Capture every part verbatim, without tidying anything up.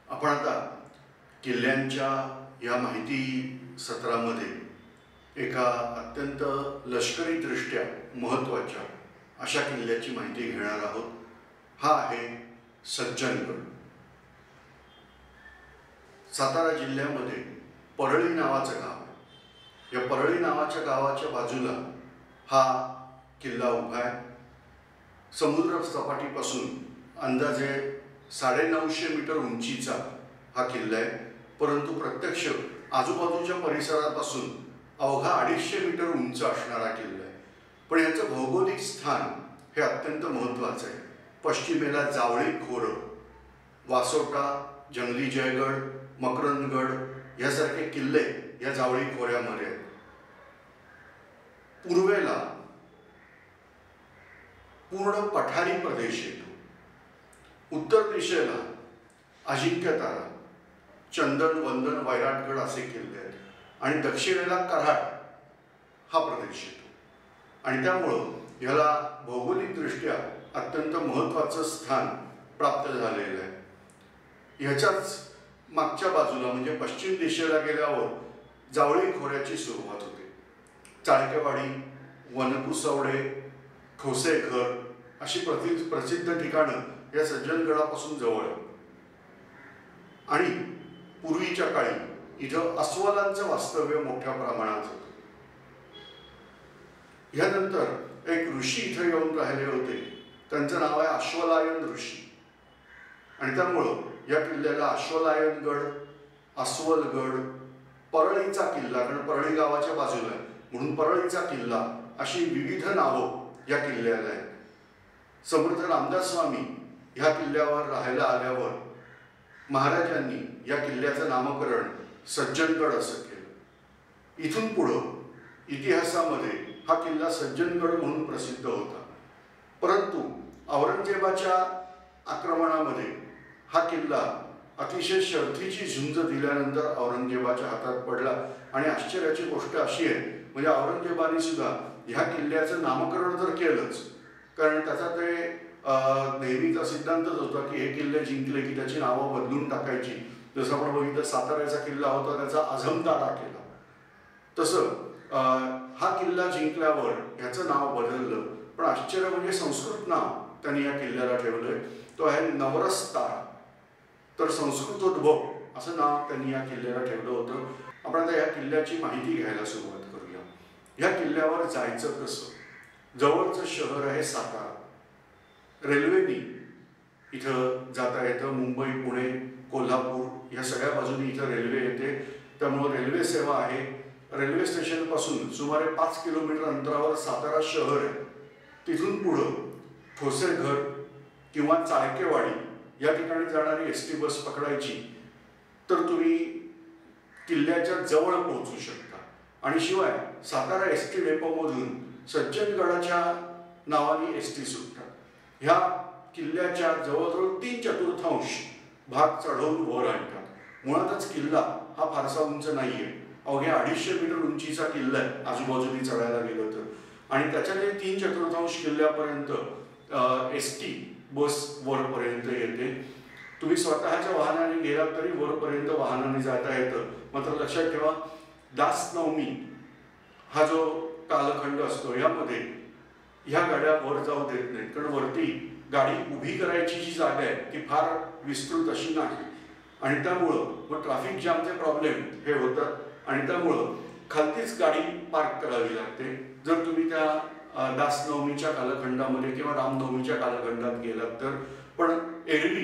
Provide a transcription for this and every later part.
आपण आता किल्ल्यांच्या या माहिती सत्रामध्ये एका अत्यंत लष्करीदृष्ट्या महत्त्वाच्या अशा किल्ल्याची माहिती घेणार आहोत। हा आहे सज्जनगड। सातारा जिल्ह्यामध्ये परळी नावाचं गाव आहे। या परळी नावाच्या गावाच्या बाजूला हा किल्ला उभा आहे। समुद्र सपाटीपासून अंदाजे साडेनऊशे मीटर उंचीचा हा किल्ला आहे, परंतु प्रत्यक्ष आजूबाजूच्या परिसरापासून अवघा अडीचशे मीटर उंच असणारा किल्ला आहे। पण याचं भौगोलिक स्थान हे अत्यंत महत्त्वाचं आहे। पश्चिमेला जावळी खोरं, वासोटा, जंगली जयगड, मकरंदगड यासारखे किल्ले या जावळी खोऱ्यामध्ये आहेत। पूर्वेला पूर्ण पठारी प्रदेश येतो। उत्तर दिशेला अजिंक्यतारा, चंदन, वंदन, वैराटगड असे किल्ले आहेत आणि दक्षिणेला कराड हा प्रदेश येतो। आणि त्यामुळं ह्याला भौगोलिकदृष्ट्या अत्यंत महत्त्वाचं स्थान प्राप्त झालेलं आहे। ह्याच्याच मागच्या बाजूला म्हणजे पश्चिम दिशेला गेल्यावर जावळी खोऱ्याची सुरुवात होते। चाळकेवाडी, वनकुसवडे, ठोसेघर अशी प्रति प्रसिद्ध ठिकाणं या सज्जनगडापासून जवळ आहेत। आणि पूर्वीच्या काळी इथं अस्वलांचं वास्तव्य मोठ्या प्रमाणात होतं। ह्यानंतर एक ऋषी इथं येऊन राहिले होते, त्यांचं नाव आहे अश्वलायन ऋषी। आणि त्यामुळं या किल्ल्याला अश्वलायनगड, अस्वलगड, परळीचा किल्ला, कारण परळी गावाच्या बाजूला आहे म्हणून परळीचा किल्ला अशी विविध नावं या किल्ल्याला आहेत। समर्थ रामदास स्वामी ह्या किल्ल्यावर राहायला आल्यावर महाराजांनी या किल्ल्याचं नामकरण सज्जनगड असं केलं। इथून पुढं इतिहासामध्ये हा किल्ला सज्जनगड म्हणून प्रसिद्ध होता। परंतु औरंगजेबाच्या आक्रमणामध्ये हा किल्ला अतिशय शर्थीची झुंज दिल्यानंतर औरंगजेबाच्या हातात पडला। आणि आश्चर्याची गोष्ट अशी आहे, म्हणजे औरंगजेबाने सुद्धा ह्या किल्ल्याचं नामकरण तर केलंच, कारण त्याचा ते नेहमीचा सिद्धांतच होता की हे किल्ले जिंकले की त्याची नावं बदलून टाकायची। जसं आपण बघितलं साताऱ्याचा किल्ला होता, त्याचा आझमतारा केला, तसं हा किल्ला जिंकल्यावर ह्याचं नाव बदललं। पण आश्चर्य म्हणजे संस्कृत नाव त्यांनी या किल्ल्याला ठेवलंय, तो आहे नवरस्तारा। तर संस्कृतोद्भव असं नाव त्यांनी या किल्ल्याला ठेवलं होतं। आपण आता या किल्ल्याची माहिती घ्यायला सुरुवात करूया। या किल्ल्यावर जायचं कसं? जवळचं शहर आहे सातारा। रेल्वेनी इथं जाता येतं। मुंबई, पुणे, कोल्हापूर या सगळ्या बाजूनी इथं रेल्वे येते, त्यामुळं रेल्वे सेवा आहे। रेल्वे स्टेशनपासून सुमारे पाच किलोमीटर अंतरावर सातारा शहर आहे। तिथून पुढं ठोसेघर किंवा चाळकेवाडी या ठिकाणी जाणारी एस टी बस पकडायची तर तुम्ही किल्ल्याच्या जवळ पोहोचू शकता। आणि शिवाय सातारा एस टी डेपोमधून सज्जनगडाच्या नावाने एस टी सुटतात। ह्या किल्ल्याच्या जवळजवळ तीन चतुर्थांश भाग चढवून वर आणतात। मुळातच किल्ला हा फारसा उंच नाहीये, अवघ्या अडीचशे मीटर उंचीचा किल्ला आहे आजूबाजूनी चढायला गेलं तर। आणि त्याच्या जे तीन चतुर्थांश किल्ल्यापर्यंत एस टी बस वरपर्यंत येते। तुम्ही स्वतःच्या वाहनाने गेलात तरी वरपर्यंत वाहनाने जाता येतं। मात्र लक्षात ठेवा, दास नवमी हा जो कालखंड असतो यामध्ये ह्या गाड्या वर जाऊ देत नाहीत, कारण वरती गाडी उभी करायची जी जागा आहे ती फार विस्तृत अशी नाही। आणि त्यामुळं मग ट्रॅफिक जॅमचे प्रॉब्लेम हे होतात आणि त्यामुळं खालतीच गाडी पार्क करावी लागते जर तुम्ही त्या दासनवमीच्या कालखंडामध्ये किंवा रामनवमीच्या कालखंडात गेलात तर। पण एरवी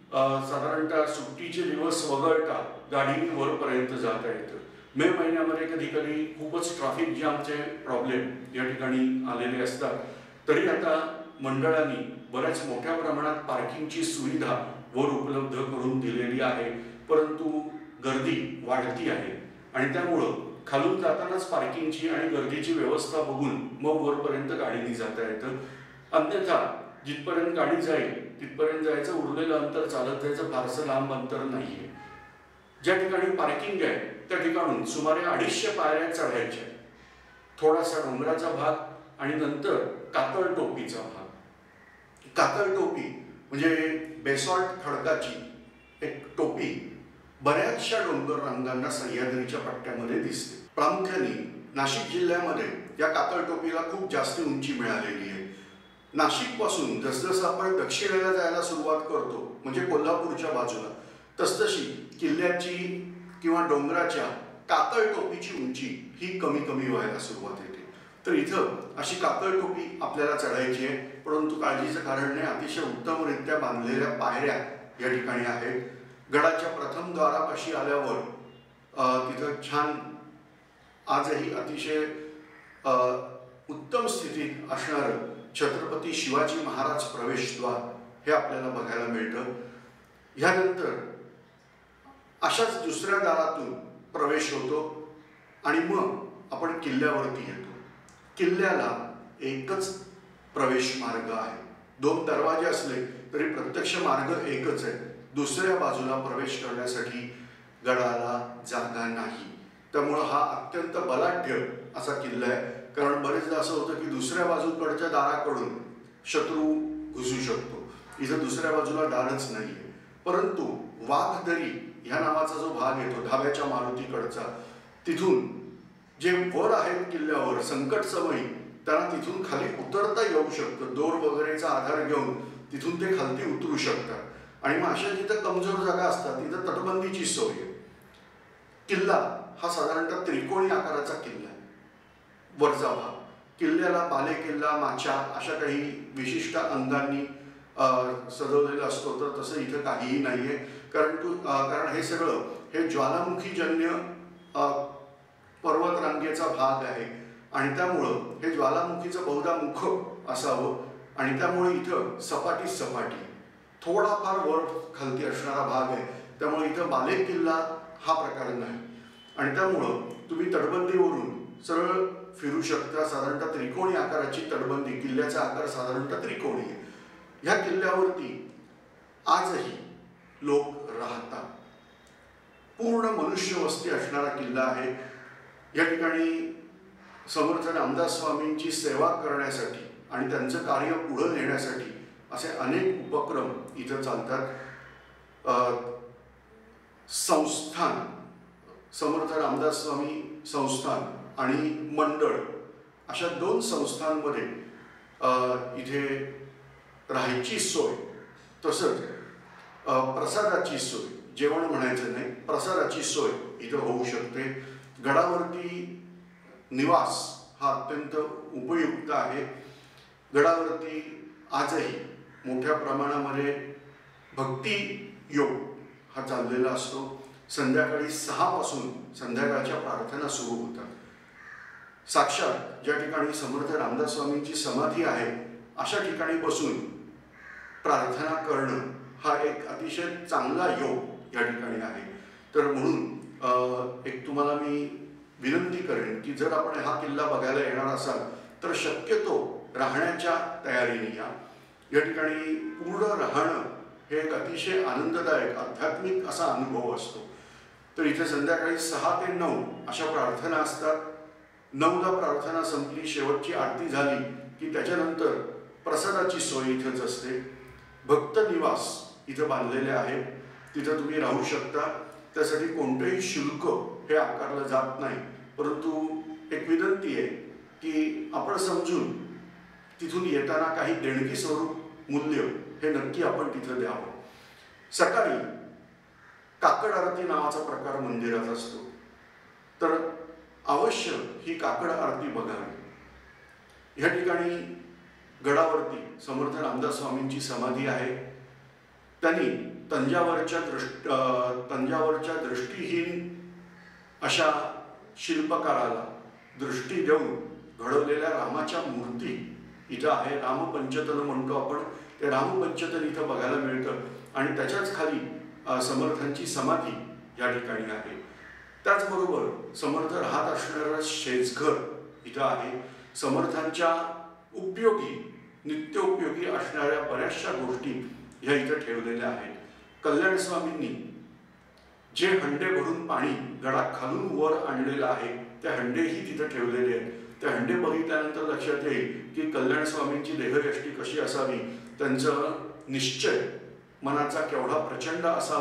साधारणतः सुट्टीचे दिवस वगळता गाडीने वरपर्यंत जाता येतं। मे महिन्यामध्ये कधी कधी खूपच ट्रॅफिक जॅमचे प्रॉब्लेम या ठिकाणी आलेले असतात, तरी आता मंडळांनी बऱ्याच मोठ्या प्रमाणात पार्किंगची सुविधा वर उपलब्ध करून दिलेली आहे। परंतु गर्दी वाढती आहे आणि त्यामुळं खालून जातानाच पार्किंगची आणि गर्दीची व्यवस्था बघून मग वरपर्यंत गाडीने जाता येतं। अन्यथा जिथपर्यंत गाडी जाईल तिथपर्यंत जायचं, उरलेलं अंतर चालत जायचं, फारसं लांब अंतर नाहीये। ज्या ठिकाणी पार्किंग आहे त्या ठिकाणून सुमारे अडीचशे पायऱ्या चढायच्या, थोडासा डोंगराचा भाग आणि नंतर कातळ टोपीचा भाग। कातळ टोपी म्हणजे बेसॉल्ट खडकाची एक टोपी बऱ्याचशा डोंगर रांगांना सह्याद्रीच्या पट्ट्यामध्ये दिसते. प्रामुख्याने नाशिक जिल्ह्यामध्ये या कातळटोपीला खूप जास्त उंची मिळालेली आहे. नाशिक पासून जसजसं आपण दक्षिणेला जायला सुरुवात करतो म्हणजे कोल्हापूरच्या बाजूला, तसतशी किल्ल्याची किंवा डोंगराच्या कातळटोपीची उंची ही कमी कमी व्हायला सुरुवात होते. तर इथं अशी कातळटोपी आपल्याला चढायची आहे, परंतु काळजीचं कारण नाही. अतिशय उत्तमरित्या बांधलेल्या पायऱ्या या ठिकाणी आहेत. गडाच्या प्रथम द्वारापाशी आल्यावर तिथं छान आजही अतिशय उत्तम स्थितीत असणारं छत्रपती शिवाजी महाराज प्रवेशद्वार हे आपल्याला बघायला मिळतं. ह्यानंतर अशाच दुसऱ्या दारातून प्रवेश होतो आणि मग आपण किल्ल्यावरती येतो. किल्ल्याला एकच प्रवेश मार्ग आहे. दोन दरवाजे असले तरी प्रत्यक्ष मार्ग एकच आहे. दुसऱ्या बाजूला प्रवेश करण्यासाठी गडाला जागा नाही. त्यामुळं हा अत्यंत बलाढ्य असा किल्ला आहे. कारण बरेचदा असं होतं की दुसऱ्या बाजूकडच्या दाराकडून शत्रू घुसू शकतो. इथं दुसऱ्या बाजूला दारच नाही आहे. परंतु वाघदरी ह्या नावाचा जो भाग येतो धाब्याच्या मारुतीकडचा, तिथून जे वर आहेत किल्ल्यावर संकट समयी त्यांना तिथून खाली उतरता येऊ शकतं. दोर वगैरेचा आधार घेऊन तिथून ते खालती उतरू शकतात. आणि मग अशा जिथं कमजोर जागा असतात तिथं तटबंदीची सोय आहे. किल्ला हा साधारणतः त्रिकोणी आकाराचा किल्ला आहे. वरचा भाग किल्ल्याला बाले किल्ला, माचा अशा काही विशिष्ट अंगांनी सजवलेला असतो, तर तसं इथं काहीही नाही आहे. कारण तू कारण हे सगळं हे ज्वालामुखीजन्य पर्वत रांगेचा भाग आहे आणि त्यामुळं हे ज्वालामुखीचं बहुधा मुख असावं आणि त्यामुळे इथं सपाटी सपाटी थोडाफार वर खालती असणारा भाग आहे. त्यामुळे इथं बाले किल्ला हा प्रकार नाही आणि त्यामुळं तुम्ही तटबंदीवरून सरळ फिरू शकता. साधारणतः त्रिकोणी आकाराची तटबंदी, किल्ल्याचा आकार साधारणतः त्रिकोणी आहे. ह्या किल्ल्यावरती आजही लोक राहतात. पूर्ण मनुष्यवस्ती असणारा किल्ला आहे. या ठिकाणी समर्थ रामदास स्वामींची सेवा करण्यासाठी आणि त्यांचं कार्य पुढे नेण्यासाठी असे अनेक उपक्रम इथं चालतात. संस्थान, समर्थ रामदास स्वामी संस्थान आणि मंडळ अशा दोन संस्थांमध्ये इथे राहायची सोय, तसंच प्रसादाची सोय, जेवण म्हणायचं नाही, प्रसादाची सोय इथं होऊ शकते. गडावरती निवास हा अत्यंत उपयुक्त आहे. गडावरती आजही मोठ्या प्रमाणामध्ये भक्ती योग हा चाललेला असतो. संध्याकाळी सहा पासून संध्याकाळच्या प्रार्थना सुरू होतात. साक्षात ज्या ठिकाणी समर्थ रामदास स्वामींची समाधी आहे अशा ठिकाणी बसून प्रार्थना करणं हा एक अतिशय चांगला योग या ठिकाणी आहे. तर म्हणून एक तुम्हाला मी विनंती करेन की जर आपण हा किल्ला बघायला येणार असाल तर शक्यतो राहण्याच्या तयारीने या. या ठिकाणी पूर्ण राहणं हे एक अतिशय आनंददायक आध्यात्मिक असा अनुभव असतो. तर इथे संध्याकाळी सहा ते नऊ अशा प्रार्थना असतात. नऊला प्रार्थना संपली, शेवटची आरती झाली की त्याच्यानंतर प्रसादाची सोय इथेच असते. भक्त निवास इथं बांधलेले आहेत, तिथं तुम्ही राहू शकता. त्यासाठी कोणतेही शुल्क हे आकारलं जात नाही. परंतु एक विनंती आहे की आपण समजून तिथून येताना काही देणगी स्वरूप मूल्य हे नक्की आपण तिथं द्यावं. सकाळी काकड आरती नावाचा प्रकार मंदिरात असतो, तर अवश्य ही काकड आरती बघावी. या ठिकाणी गडावरती समर्थ रामदास स्वामींची समाधी आहे. त्यांनी तंजावरच्या दृष्ट तंजावरच्या दृष्टीहीन अशा शिल्पकाराला दृष्टी देऊन घडवलेल्या रामाच्या मूर्ती इथं आहे. रामपंचतन म्हणतो आपण, ते रामपंचतन इथं बघायला मिळतं आणि त्याच्याच खाली समर्थांची समाधी या ठिकाणी आहे. त्याचबरोबर समर्थ राहत असणारं शेजघर इथं आहे. समर्थांच्या उपयोगी नित्योपयोगी असणाऱ्या बऱ्याचशा गोष्टी ह्या इथं ठेवलेल्या आहेत. कल्याण स्वामींनी जे हंडे भरून पाणी गडाखालून वर आणलेलं आहे ते हंडेही तिथं ठेवलेले आहेत. ते हंडे बघितल्यानंतर लक्षात येईल की कल्याण स्वामींची देहयष्टी कशी असावी, त्यांचं निश्चय मनाचा केवढा प्रचंड असावा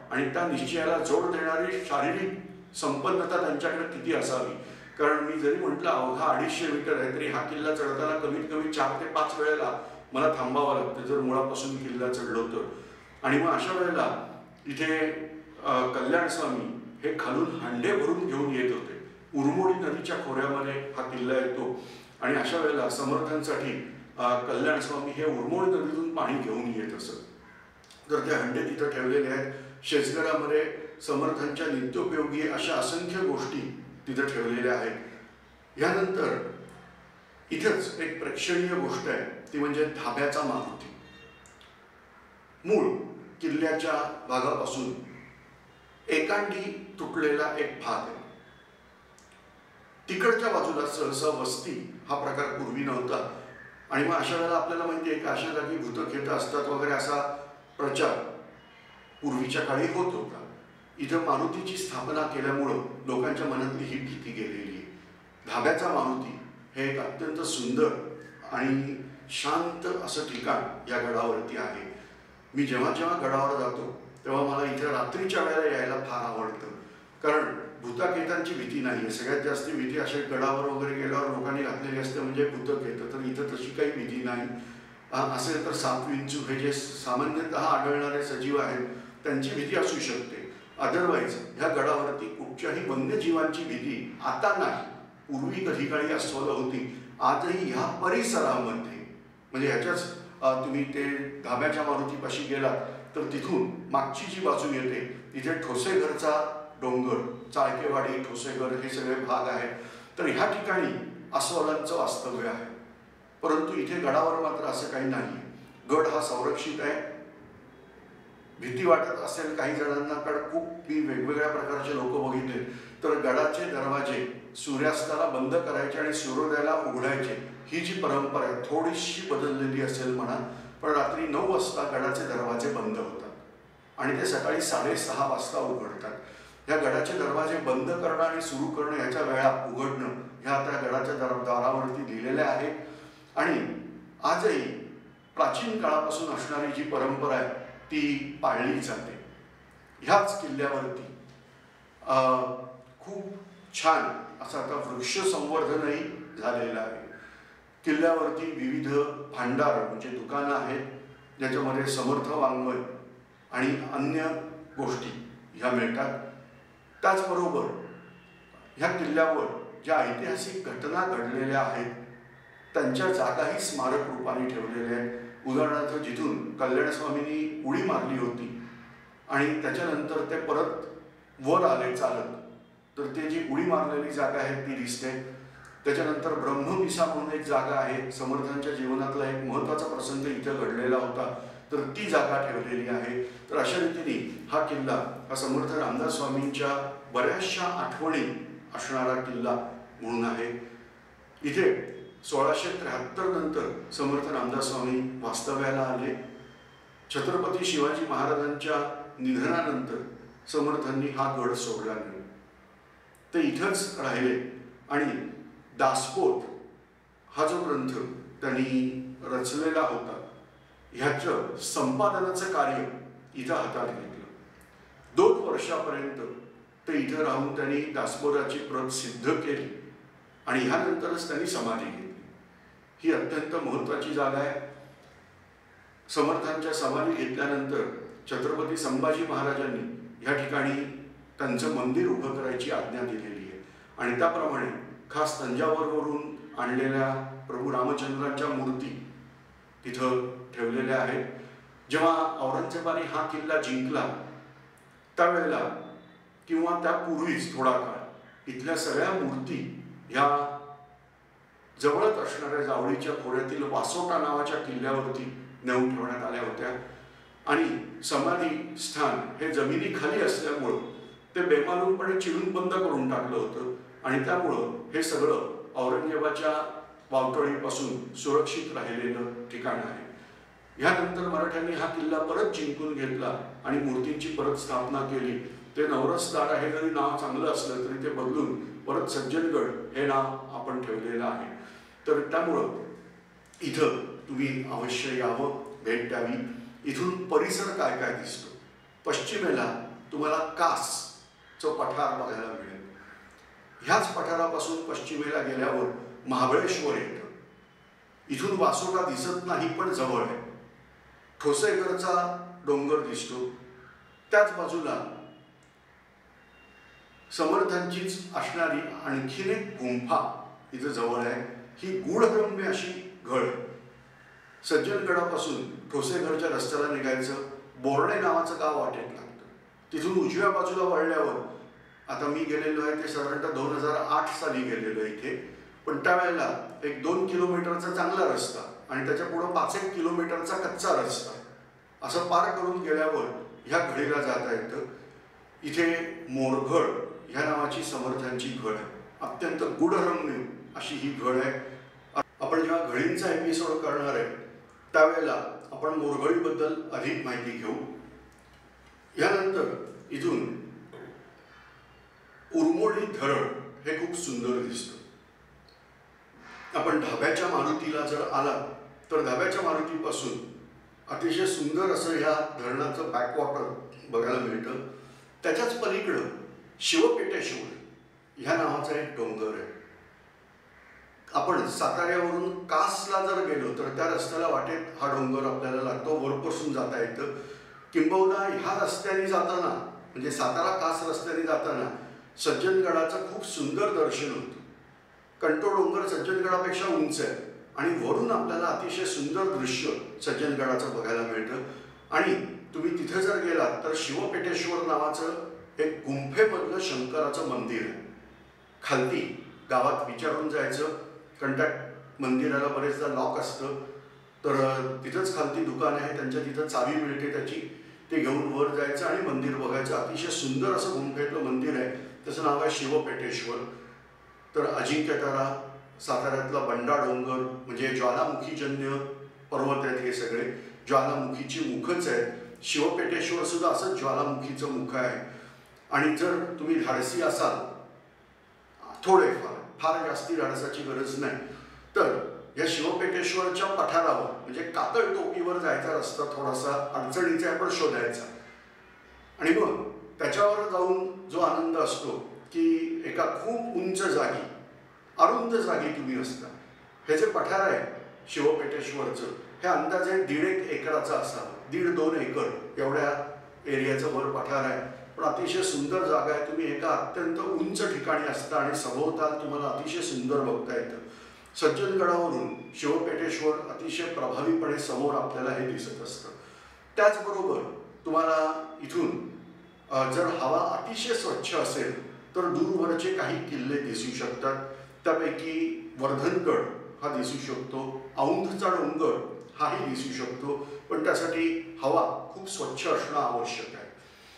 आणि त्या निश्चयाला जोड देणारी शारीरिक संपन्नता त्यांच्याकडे किती असावी. कारण मी जरी म्हटलं अवघा अडीचशे मीटर आहे तरी हा किल्ला चढताना कमीत कमी चार ते पाच वेळेला मला थांबावं लागतं जर मुळापासून किल्ला चढलो तर. आणि मग अशा वेळेला इथे कल्याण स्वामी हे खालून हांडे भरून घेऊन येत होते. उरमोडी नदीच्या खोऱ्यामध्ये हा किल्ला येतो आणि अशा वेळेला समर्थांसाठी कल्याण स्वामी हे उरमोडी नदीतून पाणी घेऊन येत असत. तर ते हंडे तिथं ठेवलेले आहेत. शेजगरामध्ये समर्थांच्या नित्योपयोगी अशा असंख्य गोष्टी तिथं ठेवलेल्या आहेत. यानंतर इथंच एक प्रेक्षणीय गोष्ट आहे ती म्हणजे धाब्याचा मारुती. मूळ किल्ल्याच्या भागापासून एकांडी तुटलेला एक भाग आहे. तिकडच्या बाजूला सहसा वस्ती हा प्रकार पूर्वी नव्हता. आणि मग अशा वेळेला आपल्याला माहिती आहे की अशा जागी भूतखेत असतात वगैरे असा प्रचार पूर्वीच्या काळी होत होता. इथं मारुतीची स्थापना केल्यामुळं लोकांच्या मनातली ही भीती गेलेली आहे. धाब्याचा मारुती हे एक अत्यंत सुंदर आणि शांत असं ठिकाण या गडावरती आहे. मी जेव्हा जेव्हा गडावर जातो तेव्हा मला इथे रात्रीच्या वेळेला यायला फार आवडतं. कारण भूताखेतांची भीती नाही आहे. सगळ्यात जास्त भीती अशा गडावर वगैरे गेल्यावर लोकांनी घातलेली असते म्हणजे भूतखेत. तर इथं तशी काही भीती नाही. असेल तर साप विंचू हे जे सामान्यतः आढळणारे सजीव आहेत त्यांची भीती असू शकते. अदरवाईज ह्या गडावरती कुठच्याही वन्यजीवांची भीती आता नाही. पूर्वी कधी काळी अस्वल होती. आजही ह्या परिसरामध्ये म्हणजे ह्याच्याच तुम्ही ते धाब्याच्या मारुतीपाशी गेलात तर तिथून मागची जी बाजू येते तिथे ठोसेघरचा डोंगर, चाळकेवाडी, ठोसेघर हे सगळे भाग आहेत. तर ह्या ठिकाणी अस्वलांचं वास्तव्य आहे. परंतु इथे गडावर मात्र असं काही नाही. गड हा संरक्षित आहे. भीती वाटत असेल काही जणांना कारण खूप मी वेगवेगळ्या प्रकारचे लोक बघितले तर गडाचे दरवाजे सूर्यास्ताला बंद करायचे आणि सूर्योदयाला उघडायचे ही जी परंपरा आहे थोडीशी बदललेली असेल म्हणा. पण रात्री नऊ वाजता गडाचे दरवाजे बंद होतात आणि ते सकाळी साडेसहा वाजता उघडतात. ह्या गडाचे दरवाजे बंद करणं आणि सुरू करणं ह्याच्या वेळा उघडणं ह्या त्या गडाच्या दर दारावरती लिहिलेल्या आहेत. आणि आजही प्राचीन काळापासून असणारी जी परंपरा आहे ती पाळली जाते. ह्याच किल्ल्यावरती खूप छान असं आता वृक्ष संवर्धनही झालेलं आहे. किल्ल्यावरती विविध भांडार म्हणजे दुकानं आहेत ज्याच्यामध्ये समर्थ वाङ्मय आणि अन्य गोष्टी ह्या मिळतात. त्याचबरोबर ह्या किल्ल्यावर ज्या ऐतिहासिक घटना घडलेल्या आहेत त्यांच्या जागाही स्मारक रूपाने ठेवलेल्या आहेत. उदाहरणार्थ जिथून कल्याण स्वामींनी उडी मारली होती आणि त्याच्यानंतर ते परत वर आले चालत तर ते जी उडी मारलेली जागा आहे ती दिसते. त्याच्यानंतर ब्रह्मपिसा म्हणून एक जागा आहे. समर्थांच्या जीवनातला एक महत्त्वाचा प्रसंग इथं घडलेला होता तर ती जागा ठेवलेली आहे. तर अशा रीतीने हा किल्ला हा समर्थ रामदास स्वामींच्या बऱ्याचशा आठवणी असणारा किल्ला म्हणून आहे. इथे सोळाशे त्र्याहत्तर नंतर समर्थ रामदास स्वामी वास्तव्याला आले. छत्रपती शिवाजी महाराजांच्या निधनानंतर समर्थांनी हा गड सोडला नाही. ते इथंच राहिले आणि दासबोध हा जो ग्रंथ त्यांनी रचलेला होता ह्याचं संपादनाचं कार्य इथं हातात घेतलं. दोन वर्षापर्यंत ते इथं राहून त्यांनी दासबोधाची प्रत सिद्ध केली आणि ह्यानंतरच त्यांनी समाधी घेतली. ही अत्यंत महत्त्वाची जागा आहे. समर्थांच्या समाधी घेतल्यानंतर छत्रपती संभाजी महाराजांनी ह्या ठिकाणी त्यांचं मंदिर उभं करायची आज्ञा दिलेली आहे आणि त्याप्रमाणे खास तंजावरवरून आणलेल्या प्रभू रामचंद्रांच्या मूर्ती तिथं ठेवलेल्या आहेत. जेव्हा औरंगजेबाने हा किल्ला जिंकला त्यावेळेला किंवा त्यापूर्वीच थोडा काळ इथल्या सगळ्या मूर्ती ह्या जवळच असणाऱ्या जावळीच्या खोऱ्यातील वासोटा नावाच्या किल्ल्यावरती नेऊन ठेवण्यात आल्या होत्या आणि समाधी स्थान हे जमिनीखाली असल्यामुळं ते बेमालूमपणे चिरून बंद करून टाकलं होतं आणि त्यामुळं हे सगळं औरंगजेबाच्या वावटळीपासून सुरक्षित राहिलेलं ठिकाण आहे. ह्यानंतर मराठ्यांनी हा किल्ला परत जिंकून घेतला आणि मूर्तींची परत स्थापना केली. ते नवरसदार हे जरी नाव चांगलं असलं तरी ते बदलून परत सज्जनगड हे नाव आपण ठेवलेलं आहे. तर त्यामुळं इथं तुम्ही अवश्य यावं, भेट द्यावी. इथून परिसर काय काय दिसतो. पश्चिमेला तुम्हाला कासचं पठार बघायला मिळेल. ह्याच पठारापासून पश्चिमेला गेल्यावर महाबळेश्वर येतं. इथून वासोटा दिसत नाही पण जवळ आहे. ठोसेघरचा डोंगर दिसतो. त्याच बाजूला समर्थांचीच असणारी आणखीन एक गुंफा इथं जवळ आहे. ही गूढरम्य अशी घळ. सज्जनगडापासून ठोसेघरच्या रस्त्याला निघायचं, बोर्डे नावाचं गाव वाटेत लागतं. तिथून उजव्या बाजूला वळल्यावर, आता मी गेलेलो आहे ते साधारणतः दोन हजार आठ साली गेलेलो आहे इथे, पण त्यावेळेला एक दोन किलोमीटरचा चांगला रस्ता आणि त्याच्या पुढं पाच एक किलोमीटरचा कच्चा रस्ता असं पार करून गेल्यावर ह्या घळीला जाता येतं. इथे मोरघळ ह्या नावाची समर्थांची घळ आहे. अत्यंत गूढरम्य अशी ही घळ आहे. आपण जेव्हा घळींचा एपिसोड करणार आहे त्यावेळेला आपण मोरघळीबद्दल अधिक माहिती घेऊ. यानंतर इथून उरमोडी धरण हे खूप सुंदर दिसतं. आपण धाब्याच्या मारुतीला जर आला तर धाब्याच्या मारुतीपासून अतिशय सुंदर असं ह्या धरणाचं बॅकवॉटर बघायला मिळतं. त्याच्याच पलीकडं शिवपेटेश्वर ह्या नावाचा एक डोंगर आहे. आपण साताऱ्यावरून कासला जर गेलो तर त्या रस्त्याला वाटेत हा डोंगर आपल्याला लागतो. वरपासून जाता येतं. किंबहुना ह्या रस्त्याने जाताना म्हणजे सातारा कास रस्त्याने जाताना सज्जनगडाचं खूप सुंदर दर्शन होतं. कारण तो डोंगर सज्जनगडापेक्षा उंच आहे आणि वरून आपल्याला अतिशय सुंदर दृश्य सज्जनगडाचं बघायला मिळतं. आणि तुम्ही तिथे जर गेलात तर शिवपेटेश्वर नावाचं एक गुंफेमधलं शंकराचं मंदिर आहे. खालती गावात विचारून जायचं, कारण त्या मंदिराला बरेचदा लॉक असतं. तर तिथंच खालती दुकान आहे, त्यांच्या तिथं चावी मिळते त्याची, ते घेऊन वर जायचं आणि मंदिर बघायचं. अतिशय सुंदर असं गुंफेतलं मंदिर आहे. त्याचं नाव आहे शिवपेटेश्वर. तर अजिंक्यतारा, साताऱ्यातला बंडा डोंगर म्हणजे ज्वालामुखीजन्य पर्वत आहेत हे सगळे. ज्वालामुखीची मुखच आहेत. शिवपेटेश्वर सुद्धा असं ज्वालामुखीचं मुख आहे. आणि जर तुम्ही धाडसी असाल, थोडेफार, फार जास्ती धाडसाची गरज नाही, तर या शिवपेटेश्वरच्या पठारावर म्हणजे कातळ टोपीवर जायचा रस्ता थोडासा अडचणीचा पण शोधायचा. आणि मग त्याच्यावर जाऊन जो आनंद असतो की एका खूप उंच जागी, अरुंद जागी तुम्ही असता. हे जे पठार आहे शिवपेटेश्वरचं, हे अंदाजे दीड एक एकराचं असावं. दीड दोन एकर एवढ्या एरियाचं वर पठार आहे. पण अतिशय सुंदर जागा आहे. तुम्ही एका अत्यंत उंच ठिकाणी असता आणि सभोवताल तुम्हाला अतिशय सुंदर बघता येतं. सज्जनगडावरून शिवपेटेश्वर अतिशय प्रभावीपणे समोर आपल्याला हे दिसत असतं. त्याचबरोबर तुम्हाला इथून जर हवा अतिशय स्वच्छ असेल तर दूरवरचे काही किल्ले दिसू शकतात. त्यापैकी वर्धनगड हा दिसू शकतो. औंधचा डोंगर हाही दिसू शकतो. पण त्यासाठी हवा खूप स्वच्छ असणं आवश्यक आहे.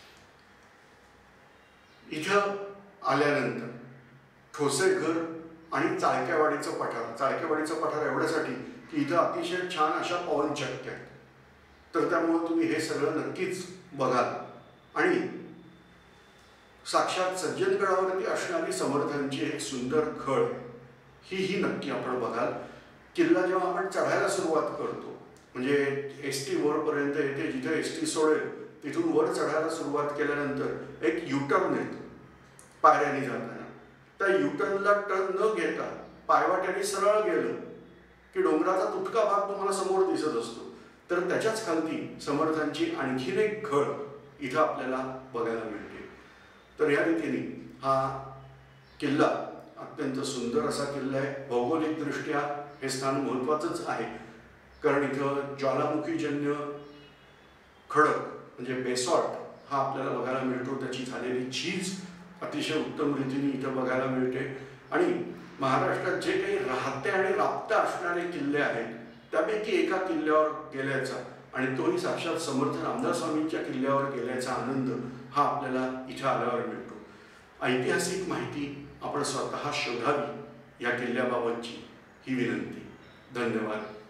इथं आल्यानंतर ठोसेघर आणि चाळक्यावाडीचं पठार. चाळक्यावाडीचं पठार एवढ्यासाठी की इथं अतिशय छान अशा पवनचक्क्या आहेत. तर त्यामुळे तुम्ही हे सगळं नक्कीच बघाल. आणि साक्षात सज्जनगडावरती असणारी समर्थांची एक सुंदर घळ ही ही नक्की आपण बघाल. किल्ला जेव्हा आपण चढायला सुरुवात करतो म्हणजे एस टी वरपर्यंत येते, जिथे एस टी सोडेल तिथून वर चढायला सुरुवात केल्यानंतर एक युटर्न येतो पायऱ्याने जाताना. त्या युटर्नला टर्न न घेता पायवाट्याने सरळ गेलं की डोंगराचा तुटका भाग तुम्हाला समोर दिसत असतो. तर त्याच्याच खालती समर्थांची आणखीन एक घळ इथं आपल्याला बघायला मिळते. तर या रीतीने हा किल्ला अत्यंत सुंदर असा किल्ला आहे. भौगोलिकदृष्ट्या हे स्थान महत्त्वाचंच आहे, कारण इथं ज्वालामुखीजन्य खडक म्हणजे बेसॉल्ट हा आपल्याला बघायला मिळतो. त्याची झालेली झीज अतिशय उत्तम रीतीने इथं बघायला मिळते. आणि महाराष्ट्रात जे काही राहते आणि राबते असणारे किल्ले आहेत त्यापैकी एका किल्ल्यावर गेल्याचा आणि तोही साक्षात समर्थ रामदास स्वामींच्या किल्ल्यावर गेल्याचा आनंद हा आपल्याला इथं आल्यावर मिळतो. ऐतिहासिक माहिती आपण स्वतः शोधावी या किल्ल्याबाबतची ही विनंती. धन्यवाद.